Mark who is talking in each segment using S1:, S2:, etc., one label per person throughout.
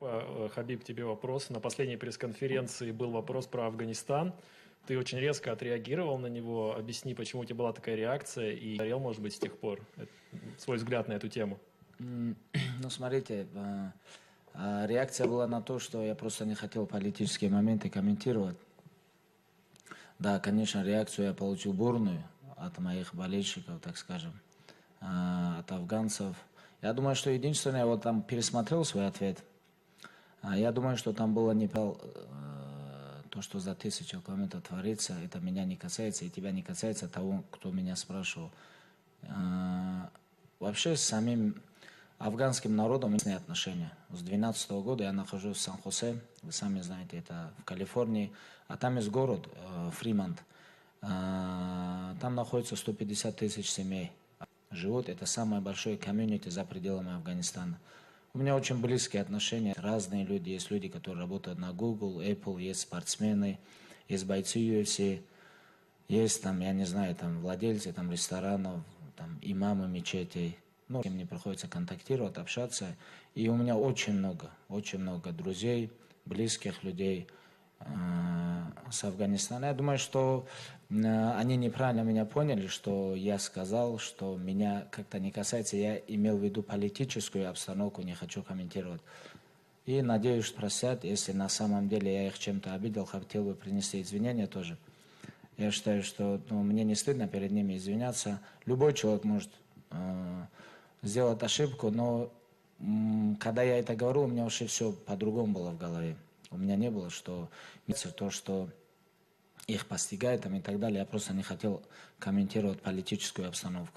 S1: Хабиб, тебе вопрос. На последней пресс-конференции был вопрос про Афганистан. Ты очень резко отреагировал на него. Объясни, почему у тебя была такая реакция и говорил, может быть, с тех пор свой взгляд на эту тему.
S2: Ну, смотрите, реакция была на то, что я просто не хотел политические моменты комментировать. Да, конечно, реакцию я получил бурную от моих болельщиков, так скажем, от афганцев. Я думаю, что единственное, я вот там пересмотрел свой ответ. Я думаю, что там было не то, что за 1000 километров творится, это меня не касается, и тебя не касается того, кто меня спрашивал. Вообще с самим афганским народом есть отношения. С 2012 года я нахожусь в Сан-Хосе, вы сами знаете, это в Калифорнии, а там есть город Фримонт. Там находится 150 тысяч семей. Живут, это самое большое комьюнити за пределами Афганистана. У меня очень близкие отношения, разные люди. Есть люди, которые работают на Google, Apple, есть спортсмены, есть бойцы UFC, есть там, я не знаю, там владельцы там, ресторанов, там имамы мечетей. Ну, с кем мне приходится контактировать, общаться. И у меня очень много друзей, близких людей с Афганистана. Я думаю, что они неправильно меня поняли, что я сказал, что меня как-то не касается. Я имел в виду политическую обстановку, не хочу комментировать. И надеюсь, простят, если на самом деле я их чем-то обидел, хотел бы принести извинения тоже. Я считаю, что мне не стыдно перед ними извиняться. Любой человек может сделать ошибку, но когда я это говорю, у меня вообще все по-другому было в голове. У меня не было, что то, что их постигает там, и так далее. Я просто не хотел комментировать политическую обстановку.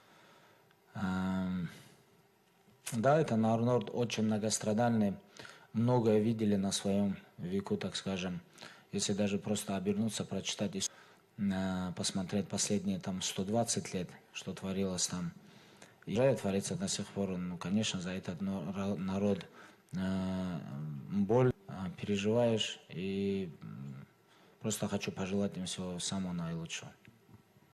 S2: Да, это народ очень многострадальный. Многое видели на своем веку, так скажем. Если даже просто обернуться, прочитать, посмотреть последние там 120 лет, что творилось там. И творится до сих пор, ну, конечно, за этот народ боль переживаешь, и просто хочу пожелать им всего самого наилучшего.